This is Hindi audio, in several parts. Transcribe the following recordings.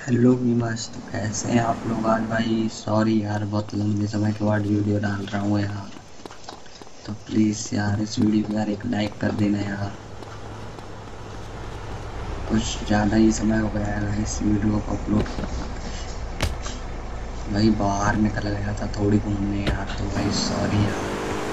हेलो मीमास, तो कैसे हैं आप लोग? आज भाई सॉरी यार, बहुत लंबे समय के बाद वीडियो डाल रहा हूँ यार। तो प्लीज़ यार इस वीडियो को यार एक लाइक कर देना यार। कुछ ज़्यादा ही समय हो गया है इस वीडियो को अपलोड करना। भाई बाहर निकल गया था थोड़ी घूमने यार, तो भाई सॉरी यार।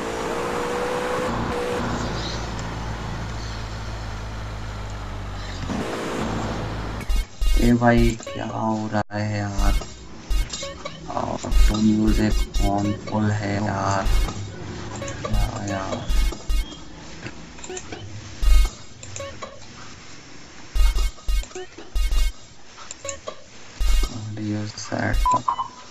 ए भाई क्या हो रहा है यार? ऑटो म्यूजिक ऑन फुल है यार। क्या यार? Audio set.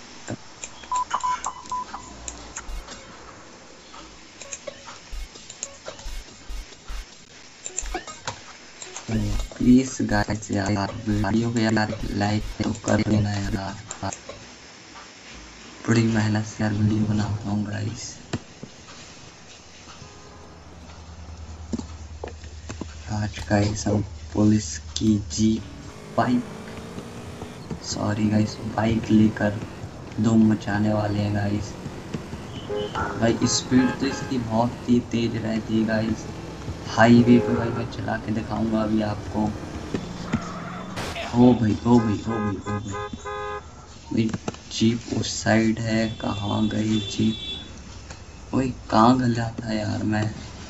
प्लीज गाइस यार वीडियो को यार लाइक तो कर देना यार। बड़ी मेहनत से यार वीडियो बनाता हूँ गाइस। आज गाइस हम पुलिस की jeep bike, sorry guys, bike लेकर धूम मचाने वाले हैं गाइस। भाई स्पीड तो इसकी बहुत ही तेज रहती है गाइस। हाईवे पे भाई मैं चला के दिखाऊंगा अभी आपको। ओ भाई ओ भाई ओ भाई ओ भाई, जीप उस साइड है। कहाँ गई जीप? ओए कहाँ गया था यार मैं?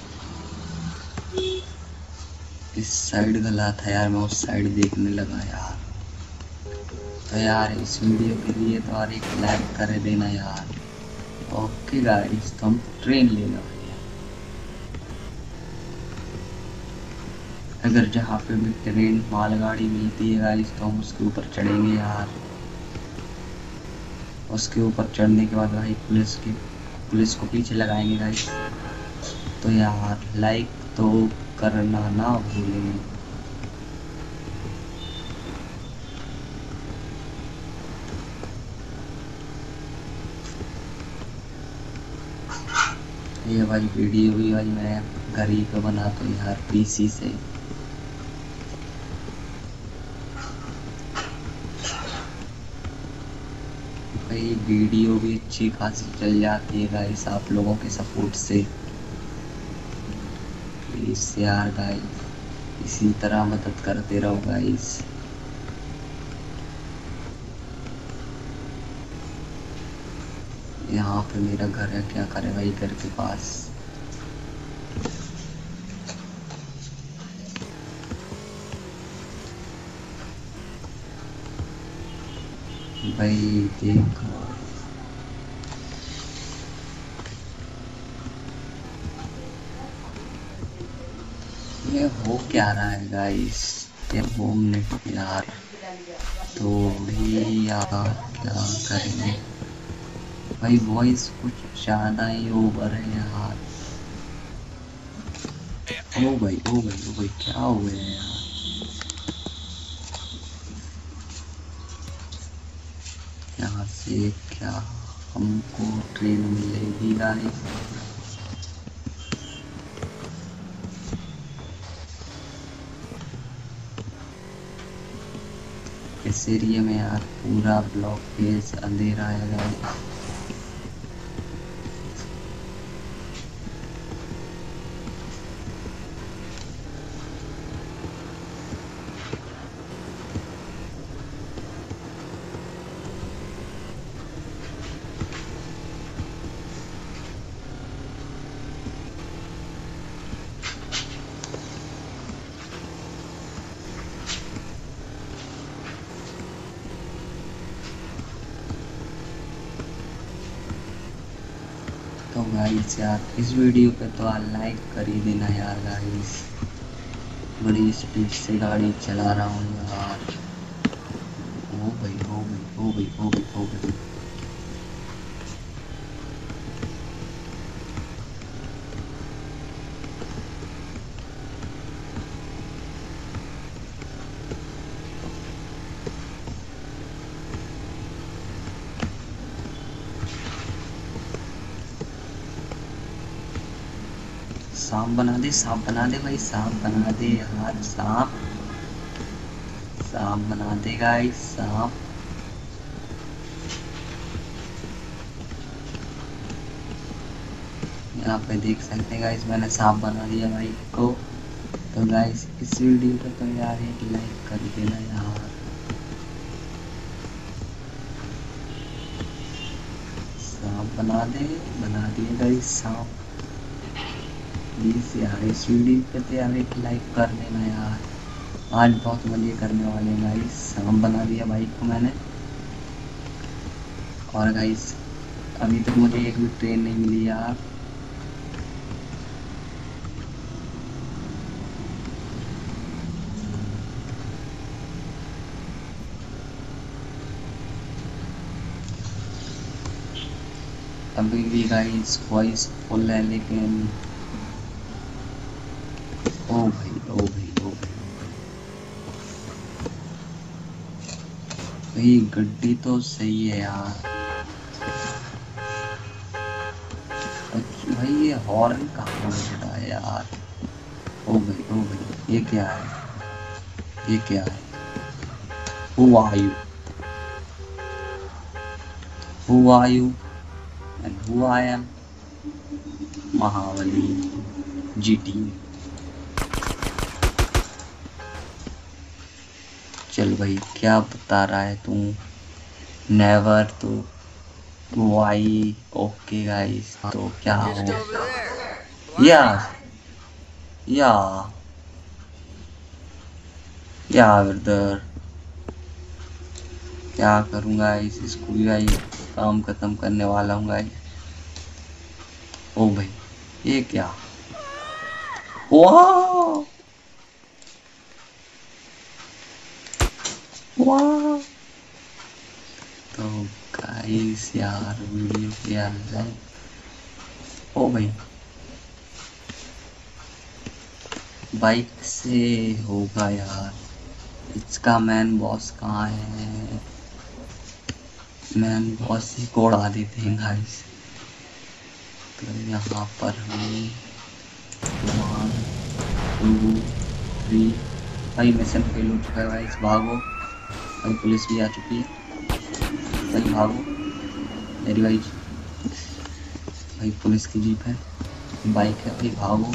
इस साइड गला था यार, मैं उस साइड देखने लगा यार। तो यार इस वीडियो के लिए तो यार एक लाइक कर देना यार। ओके गाइस, तो हम ट्रेन ले लो भैया। अगर जहाँ पे भी ट्रेन मालगाड़ी मिलती है गाइस, तो हम उसके ऊपर चढ़ेंगे यार। उसके ऊपर चढ़ने के बाद भाई पुलिस को पीछे लगाएंगे गाइस। तो यार लाइक तो करना ना भूलें। ये भाई वीडियो भी भाई मैं घर ही पे बनाता हूँ यार, पीसी से। भाई वीडियो भी अच्छी खासी चल जाती है गाइस आप लोगों के सपोर्ट से। प्लीज यार गाइस इसी तरह मदद करते रहो गाइस। यहाँ पे मेरा घर है, क्या करे भाई घर के पास। भाई देखो ये हो क्या रहा है गाइस। ये घूमने यार थोड़ी यार, क्या करेंगे भाई। वॉइस कुछ ज्यादा ही ओवर है यार। ओ भाई ओ भाई ओ भाई, क्या हो गया यार? यहाँ से क्या हमको ट्रेन मिलेगी गाइस? इस एरिया में यार पूरा ब्लॉक पेज अंधेरा है गाइस। तो गाइस यार इस वीडियो पे तो आप लाइक कर ही देना यार गाइस। बड़ी स्पीड से गाड़ी चला रहा हूँ यार। ओ भाई ओ भाई ओ भाई ओ भाई ओ भाई। सांप बना दे, सांप बना दे भाई, सांप बना दे यार, सांप। सांप बना दे गाइस, सांप। यहाँ पे देख सकते हैं गाइस, मैंने सांप बना दिया बाइक को। तो गाइस इस वीडियो को तो यार एक लाइक कर देना यार। सांप बना दिए गाइस सांप। प्लीज यार इस वीडियो पे तो यार एक लाइक कर देना यार। आज बहुत मजे करने वाले हैं गाइस। सांप बना दिया बाइक को मैंने। और गाइस अभी तक मुझे एक भी ट्रेन नहीं मिली यार। अभी भी गाइस वॉइस फुल है लेकिन ओ भाई ओ भाई ओ भाई भाई गड्डी तो सही है यार। भाई ये हॉर्न कहाँ बज रहा है यार। ओ भाई ये क्या है, ये क्या है। Who are you? Who are you? And who I am? Mahabali GT। चल भाई क्या बता रहा है तू। नेवर तो वाई। ओके गाइस तो क्या हो या या या ब्रदर क्या करूँगा इसको भी भाई काम खत्म करने वाला हूँ गाइस। ओ भाई ये क्या। वाह वाह। तो गाइस यार वीडियो पे यार लाइक। ओ भाई बाइक से होगा यार। इसका मैन बॉस कहाँ है। मैन बॉस ही को उड़ा देते हैं गाइस। तो यहाँ पर हम 1 2 3 भाई मिशन फेल हो चुका है गाइस। भागो भाई पुलिस भी आ चुकी है भाई। भागो मेरी भाई पुलिस की जीप है, बाइक है भाई। भागो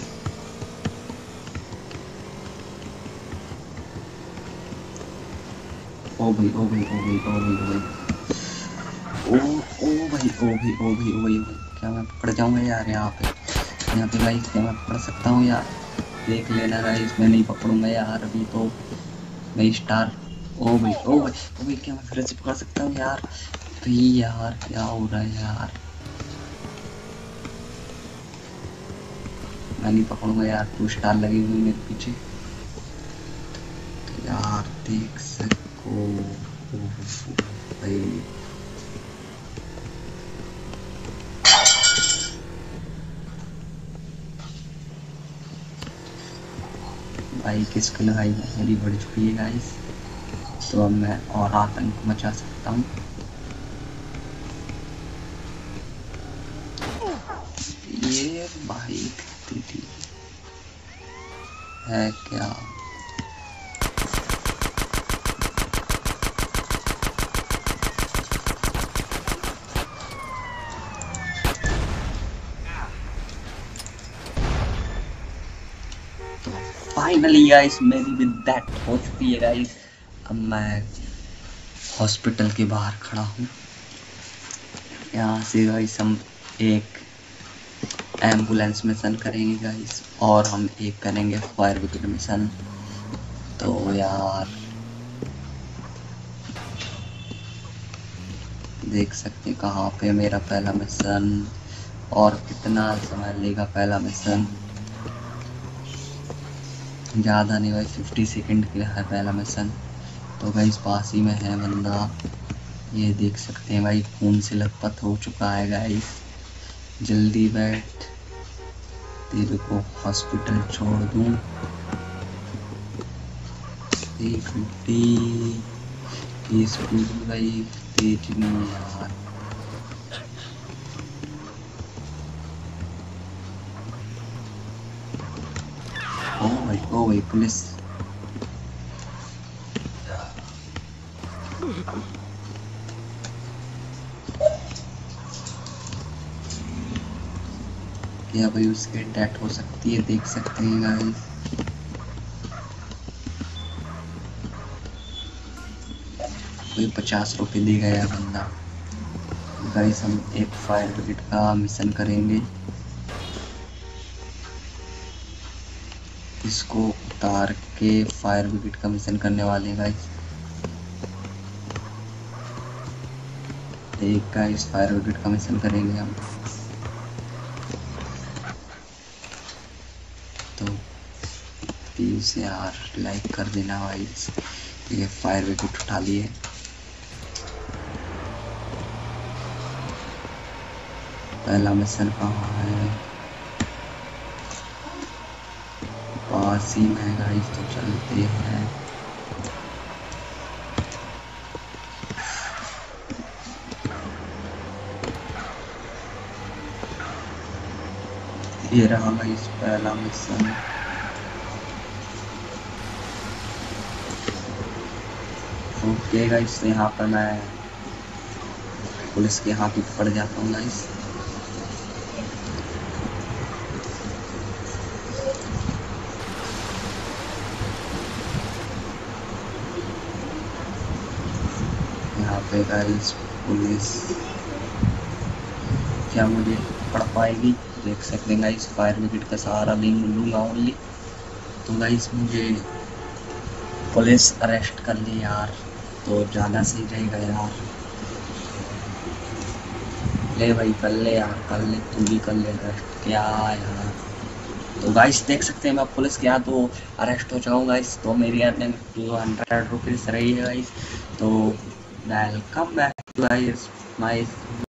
ओ भाई ओ भाई ओ भाई ओ भाई ओ भाई ओ भाई ओ भाई ओ भाई। क्या मैं पकड़ जाऊंगा यार यहाँ पे गाइस। क्या मैं पकड़ सकता हूँ यार। देख लेना गाइस मैं नहीं पकड़ूंगा यार अभी तो मैं स्टार। ओ भाई ओ भाई ओ भाई क्या मैं फिर से पकड़ सकता हूँ यार। भाई यार क्या हो रहा है यार। मैं नहीं पकड़ूंगा यार। 2 स्टार लगे हुए मेरे पीछे। तो यार देख सको भाई। भाई किसको लगाई मेरी बढ़ चुकी है गाइस। तो अब मैं और आतंक मचा सकता हूँ। ये भाई थी है क्या। फाइनली गाइस मेरी भी दैट हो चुकी है गाइस। अब मैं हॉस्पिटल के बाहर खड़ा हूँ। यहाँ से गाइस हम एक एम्बुलेंस मिशन करेंगे गाइस और हम एक करेंगे फायर ब्रिगेड मिशन। तो यार देख सकते कहाँ पे मेरा पहला मिशन और कितना समय लेगा पहला मिशन। ज़्यादा नहीं भाई 50 सेकंड के लिए है पहला मिशन। तो गाइस पास ही में है बंदा। ये देख सकते हैं भाई खून से लथपथ हो चुका है गाइस। जल्दी बैठ तेरे को हॉस्पिटल छोड़ दूं। एक ये स्पीड भाई तेज नहीं है यार। ओ भाई पुलिस। क्या भाई उसके डेथ हो सकती है, देख सकते हैं गाइस। कोई 50 रुपए दे गया बंदा। गाइस हम एक फायर ब्रिगेड का मिशन करेंगे, इसको उतार के फायर ब्रिगेड का मिशन करने वाले हैं गाइस। एक गाइस फायर ब्रिगेड का मिशन करेंगे हम। तो प्लीज यार लाइक कर देना गाइस। ये फायर ब्रिगेड उठा लिए। पहला मिशन कहाँ है? पास ही में गाइस, तो चलते हैं। ये रहा गाइस पहला मिशन। ओके गाइस, तो यहाँ पर मैं पुलिस के हाथ पड़ जाता हूँ गाइस। यहाँ पे गाइस पुलिस क्या मुझे पकड़ पाएगी? देख सकते हैं गाइस, फायर ब्रिगेड का सहारा लूंगा ओनली। तो गाइस मुझे पुलिस अरेस्ट कर ली यार, तो ज़्यादा सही रहेगा यार। ले भाई कर ले यार, कर ले, तू भी कर ले अरेस्ट। क्या यार, तो गाइस देख सकते हैं मैं पुलिस के यहाँ तो अरेस्ट हो जाऊँ गाइस। तो मेरी अर्निंग 200 रुपीज़ रही है गाइस। तो welcome back to guys my